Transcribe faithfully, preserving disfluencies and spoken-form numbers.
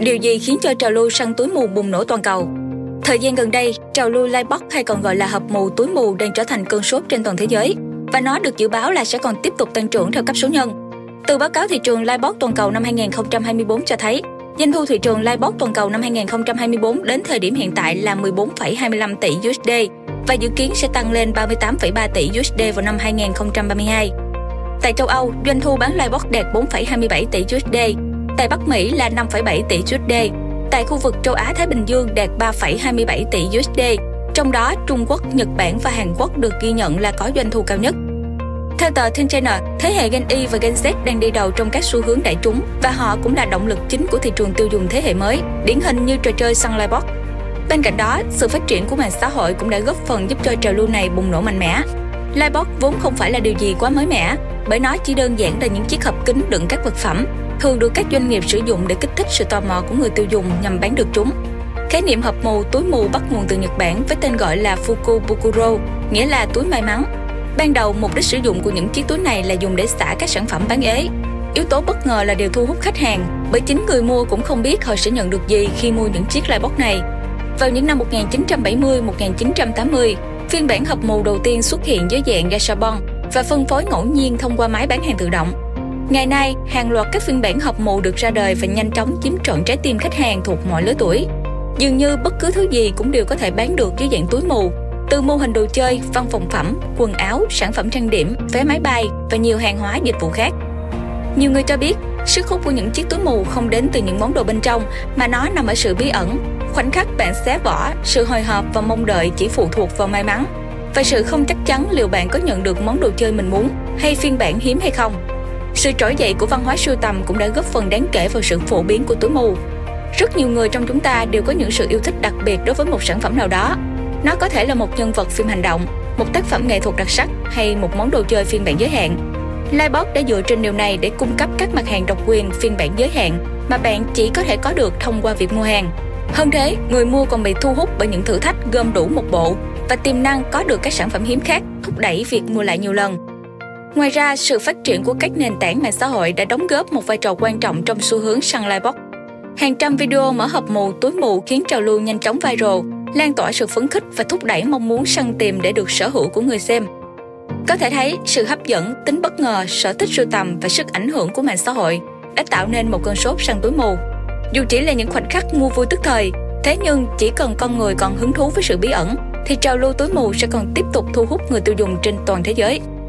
Điều gì khiến cho trào lưu săn túi mù bùng nổ toàn cầu? Thời gian gần đây, trào lưu Livebox hay còn gọi là hộp mù túi mù đang trở thành cơn sốt trên toàn thế giới và nó được dự báo là sẽ còn tiếp tục tăng trưởng theo cấp số nhân. Từ báo cáo thị trường Livebox toàn cầu năm hai nghìn không trăm hai mươi tư cho thấy, doanh thu thị trường Livebox toàn cầu năm hai nghìn không trăm hai mươi tư đến thời điểm hiện tại là mười bốn phẩy hai mươi lăm tỷ đô la và dự kiến sẽ tăng lên ba mươi tám phẩy ba tỷ đô la vào năm hai nghìn không trăm ba mươi hai. Tại châu Âu, doanh thu bán Livebox đạt bốn phẩy hai mươi bảy tỷ đô la, tại Bắc Mỹ là năm phẩy bảy tỷ đô la, tại khu vực châu Á Thái Bình Dương đạt ba phẩy hai mươi bảy tỷ đô la, trong đó Trung Quốc, Nhật Bản và Hàn Quốc được ghi nhận là có doanh thu cao nhất. Theo tờ Teen Channel, thế hệ Gen Y và Gen Z đang đi đầu trong các xu hướng đại chúng và họ cũng là động lực chính của thị trường tiêu dùng thế hệ mới, điển hình như trò chơi săn Livebox. Bên cạnh đó, sự phát triển của mạng xã hội cũng đã góp phần giúp cho trào lưu này bùng nổ mạnh mẽ. Livebox vốn không phải là điều gì quá mới mẻ, bởi nó chỉ đơn giản là những chiếc hộp kính đựng các vật phẩm, thường được các doanh nghiệp sử dụng để kích thích sự tò mò của người tiêu dùng nhằm bán được chúng. Khái niệm hộp mù túi mù bắt nguồn từ Nhật Bản với tên gọi là Fukubukuro, nghĩa là túi may mắn. Ban đầu, mục đích sử dụng của những chiếc túi này là dùng để xả các sản phẩm bán ế. Yếu tố bất ngờ là điều thu hút khách hàng, bởi chính người mua cũng không biết họ sẽ nhận được gì khi mua những chiếc Livebox này. Vào những năm một nghìn chín trăm bảy mươi đến một nghìn chín trăm tám mươi, phiên bản hộp mù đầu tiên xuất hiện dưới dạng Gashapon và phân phối ngẫu nhiên thông qua máy bán hàng tự động. Ngày nay, hàng loạt các phiên bản hộp mù được ra đời và nhanh chóng chiếm trọn trái tim khách hàng thuộc mọi lứa tuổi. Dường như bất cứ thứ gì cũng đều có thể bán được dưới dạng túi mù, từ mô hình đồ chơi, văn phòng phẩm, quần áo, sản phẩm trang điểm, vé máy bay và nhiều hàng hóa dịch vụ khác. Nhiều người cho biết, sức hút của những chiếc túi mù không đến từ những món đồ bên trong, mà nó nằm ở sự bí ẩn. Khoảnh khắc bạn xé vỏ, sự hồi hộp và mong đợi chỉ phụ thuộc vào may mắn, và sự không chắc chắn liệu bạn có nhận được món đồ chơi mình muốn hay phiên bản hiếm hay không. Sự trỗi dậy của văn hóa sưu tầm cũng đã góp phần đáng kể vào sự phổ biến của túi mù. Rất nhiều người trong chúng ta đều có những sự yêu thích đặc biệt đối với một sản phẩm nào đó. Nó có thể là một nhân vật phim hành động, một tác phẩm nghệ thuật đặc sắc hay một món đồ chơi phiên bản giới hạn. Livebox đã dựa trên điều này để cung cấp các mặt hàng độc quyền phiên bản giới hạn mà bạn chỉ có thể có được thông qua việc mua hàng. Hơn thế, người mua còn bị thu hút bởi những thử thách gom đủ một bộ và tiềm năng có được các sản phẩm hiếm khác, thúc đẩy việc mua lại nhiều lần. Ngoài ra, sự phát triển của các nền tảng mạng xã hội đã đóng góp một vai trò quan trọng trong xu hướng săn Livebox. Hàng trăm video mở hộp mù, túi mù khiến trào lưu nhanh chóng viral, lan tỏa sự phấn khích và thúc đẩy mong muốn săn tìm để được sở hữu của người xem. Có thể thấy, sự hấp dẫn, tính bất ngờ, sở thích sưu tầm và sức ảnh hưởng của mạng xã hội đã tạo nên một cơn sốt săn túi mù. Dù chỉ là những khoảnh khắc mua vui tức thời, thế nhưng chỉ cần con người còn hứng thú với sự bí ẩn, thì trào lưu túi mù sẽ còn tiếp tục thu hút người tiêu dùng trên toàn thế giới.